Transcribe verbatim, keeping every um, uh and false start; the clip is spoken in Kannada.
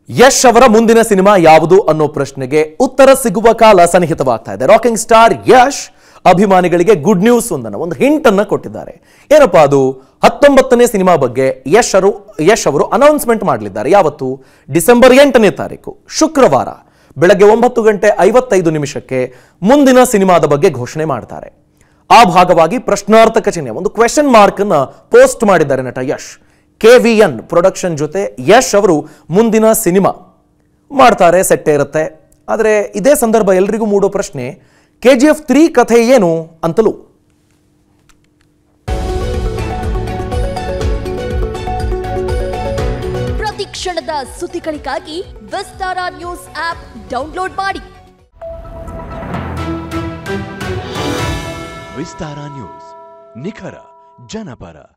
ಯಶ್ ಅವರ ಮುಂದಿನ ಸಿನಿಮಾ ಯಾವುದು ಅನ್ನೋ ಪ್ರಶ್ನೆಗೆ ಉತ್ತರ ಸಿಗುವ ಕಾಲ ಸನ್ನಿಹಿತವಾಗ್ತಾ ಇದೆ. ರಾಕಿಂಗ್ ಸ್ಟಾರ್ ಯಶ್ ಅಭಿಮಾನಿಗಳಿಗೆ ಗುಡ್ ನ್ಯೂಸ್ ಒಂದನ್ನು ಒಂದು ಹಿಂಟ್ ಅನ್ನ ಕೊಟ್ಟಿದ್ದಾರೆ. ಏನಪ್ಪಾ ಅದು? ಹತ್ತೊಂಬತ್ತನೇ ಸಿನಿಮಾ ಬಗ್ಗೆ ಯಶ್ ಅವರು ಯಶ್ ಅವರು ಅನೌನ್ಸ್ಮೆಂಟ್ ಮಾಡಲಿದ್ದಾರೆ. ಯಾವತ್ತು? ಡಿಸೆಂಬರ್ ಎಂಟನೇ ತಾರೀಕು ಶುಕ್ರವಾರ ಬೆಳಗ್ಗೆ ಒಂಬತ್ತು ಗಂಟೆ ಐವತ್ತೈದು ನಿಮಿಷಕ್ಕೆ ಮುಂದಿನ ಸಿನಿಮಾದ ಬಗ್ಗೆ ಘೋಷಣೆ ಮಾಡ್ತಾರೆ. ಆ ಭಾಗವಾಗಿ ಪ್ರಶ್ನಾರ್ಥಕ ಚಿಹ್ನೆ ಒಂದು ಕ್ವೆಶ್ಚನ್ ಮಾರ್ಕ್ ಅನ್ನ ಪೋಸ್ಟ್ ಮಾಡಿದ್ದಾರೆ ನಟ Yash. K V N production ಜೊತೆ ಯಶ್ ಅವರು ಮುಂದಿನ ಸಿನಿಮಾ ಮಾಡ್ತಾರೆ, ಸೆಟ್ಟೆ ಇರುತ್ತೆ. ಆದರೆ ಇದೇ ಸಂದರ್ಭ ಎಲ್ರಿಗೂ ಮೂಡೋ ಪ್ರಶ್ನೆ, ಕೆ ಜಿ ಎಫ್ ತ್ರೀ ಕಥೆ ಏನು ಅಂತಲೂ. ಪ್ರತಿ ಕ್ಷಣದ ಸುದ್ದಿಗಳಿಗಾಗಿ ವಿಸ್ತಾರ ನ್ಯೂಸ್ ಆಪ್ ಡೌನ್ಲೋಡ್ ಮಾಡಿ. ವಿಸ್ತಾರ ನ್ಯೂಸ್, ನಿಖರ ಜನಪರ.